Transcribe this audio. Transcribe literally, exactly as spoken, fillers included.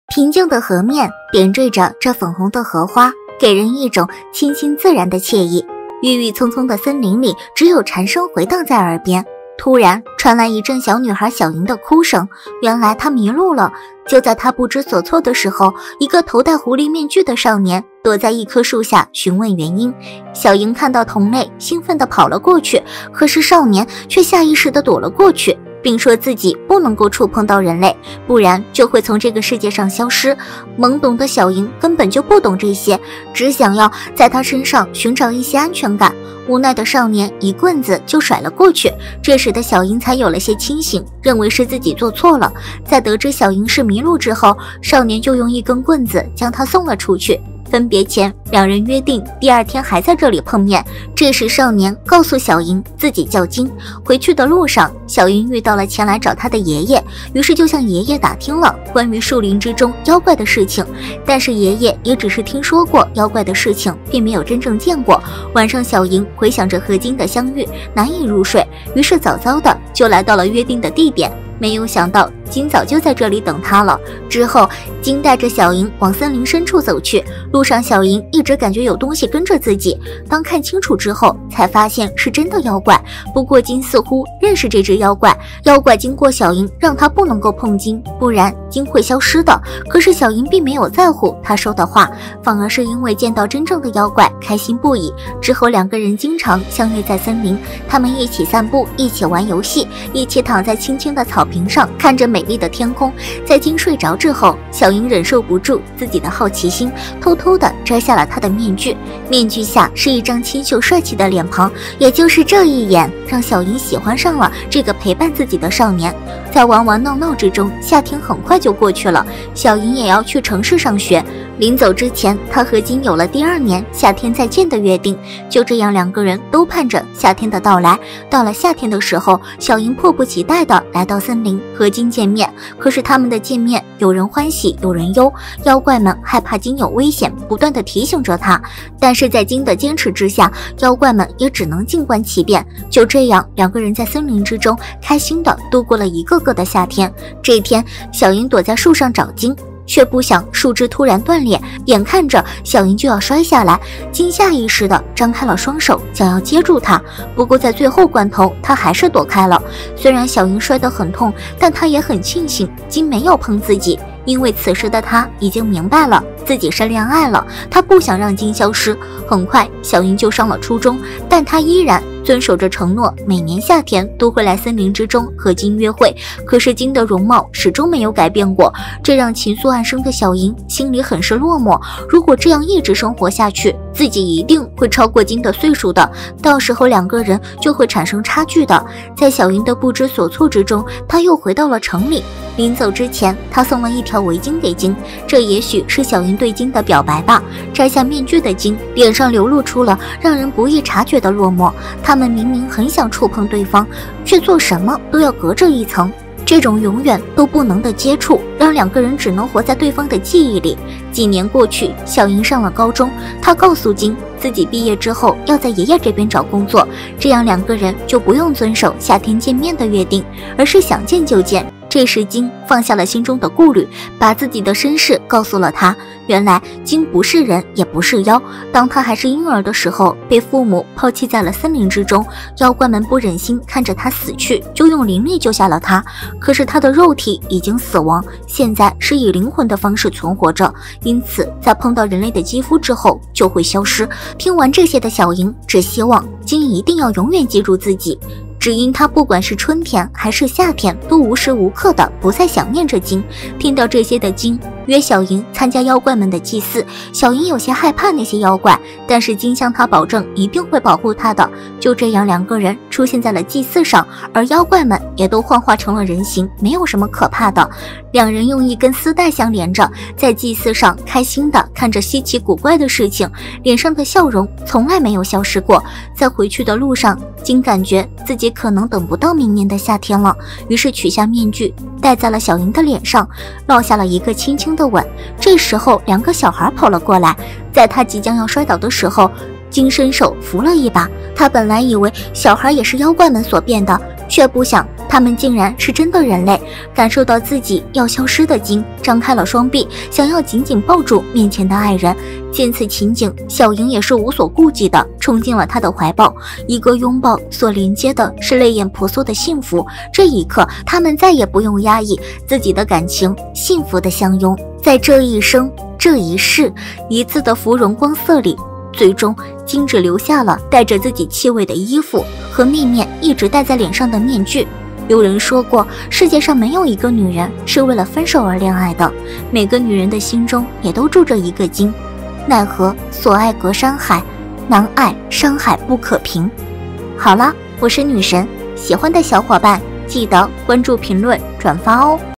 平静的河面点缀着这粉红的荷花，给人一种清新自然的惬意。郁郁葱葱的森林里，只有蝉声回荡在耳边。突然传来一阵小女孩小莹的哭声，原来她迷路了。就在她不知所措的时候，一个头戴狐狸面具的少年躲在一棵树下询问原因。小莹看到同类，兴奋地跑了过去，可是少年却下意识地躲了过去，并说自己不能够触碰到人类，不然就会从这个世界上消失。懵懂的小莹根本就不懂这些，只想要在他身上寻找一些安全感。无奈的少年一棍子就甩了过去，这时的小莹才有了些清醒，认为是自己做错了。在得知小莹是迷路之后，少年就用一根棍子将她送了出去。分别前，两人约定第二天还在这里碰面。这时少年告诉小莹自己叫金。回去的路上，小莹遇到了前来找她的爷爷，于是就向爷爷打听了关于树林之中妖怪的事情。但是爷爷也只是听说过妖怪的事情，并没有真正见过。晚上小莹回想着和金的相遇，难以入睡，于是早早的就来到了约定的地点。没有想到金早就在这里等他了。之后金带着小莹往森林深处走去，路上小莹一直感觉有东西跟着自己，当看清楚之后才发现是真的妖怪。不过金似乎认识这只妖怪，妖怪经过小莹让他不能够碰金，不然金会消失的。可是小莹并没有在乎他说的话，反而是因为见到真正的妖怪开心不已。之后两个人经常相约在森林，他们一起散步，一起玩游戏，一起躺在青青的草坪上看着美丽的天空。在金睡着之后，小莹忍受不住自己的好奇心，偷偷地摘下了她的面具。面具下是一张清秀帅气的脸庞，也就是这一眼让小莹喜欢上了这个陪伴自己的少年。在玩玩闹闹之中，夏天很快就过去了，小莹也要去城市上学。临走之前，她和金有了第二年夏天再见的约定。就这样，两个人都盼着夏天的到来。到了夏天的时候，小莹迫不及待地来到森林和金见面。可是他们的见面有人欢喜有人忧，妖怪们害怕金有危险，不断地提醒着他。但是在金的坚持之下，妖怪们也只能静观其变。就这样，两个人在森林之中开心地度过了一个个的夏天。这一天，小莹躲在树上找金，却不想树枝突然断裂，眼看着小莹就要摔下来，金下意识地张开了双手，想要接住她。不过在最后关头，她还是躲开了。虽然小莹摔得很痛，但她也很庆幸金没有碰自己，因为此时的她已经明白了自己是恋爱了，她不想让金消失。很快，小莹就上了初中，但她依然遵守着承诺，每年夏天都会来森林之中和金约会。可是金的容貌始终没有改变过，这让情愫暗生的小莹心里很是落寞。如果这样一直生活下去，自己一定会超过金的岁数的，到时候两个人就会产生差距的。在小莹的不知所措之中，她又回到了城里。临走之前，她送了一条围巾给金，这也许是小莹对金的表白吧。摘下面具的金，脸上流露出了让人不易察觉的落寞。他们明明很想触碰对方，却做什么都要隔着一层。这种永远都不能的接触，让两个人只能活在对方的记忆里。几年过去，小莹上了高中，她告诉金，自己毕业之后要在爷爷这边找工作，这样两个人就不用遵守夏天见面的约定，而是想见就见。这时金放下了心中的顾虑，把自己的身世告诉了他。原来金不是人也不是妖，当他还是婴儿的时候，被父母抛弃在了森林之中。妖怪们不忍心看着他死去，就用灵力救下了他。可是他的肉体已经死亡，现在是以灵魂的方式存活着，因此在碰到人类的肌肤之后就会消失。听完这些的小莹只希望金一定要永远记住自己，只因他不管是春天还是夏天，都无时无刻的不再想念着金。听到这些的金约小莹参加妖怪们的祭祀。小莹有些害怕那些妖怪，但是金向她保证一定会保护她的。就这样，两个人出现在了祭祀上，而妖怪们也都幻化成了人形，没有什么可怕的。两人用一根丝带相连着，在祭祀上开心的看着稀奇古怪的事情，脸上的笑容从来没有消失过。在回去的路上，金感觉自己可能等不到明年的夏天了，于是取下面具戴在了小莹的脸上，落下了一个轻轻的吻。这时候两个小孩跑了过来，在他即将要摔倒的时候，金伸手扶了一把。他本来以为小孩也是妖怪们所变的，却不想他们竟然是真的人类，感受到自己要消失的鲸张开了双臂，想要紧紧抱住面前的爱人。见此情景，小莹也是无所顾忌地冲进了他的怀抱，一个拥抱所连接的是泪眼婆娑的幸福。这一刻，他们再也不用压抑自己的感情，幸福的相拥，在这一生这一世一次的芙蓉光色里，最终金只留下了带着自己气味的衣服和面面一直戴在脸上的面具。有人说过，世界上没有一个女人是为了分手而恋爱的，每个女人的心中也都住着一个金。奈何所爱隔山海，难爱山海不可平。好了，我是女神，喜欢的小伙伴记得关注、评论、转发哦。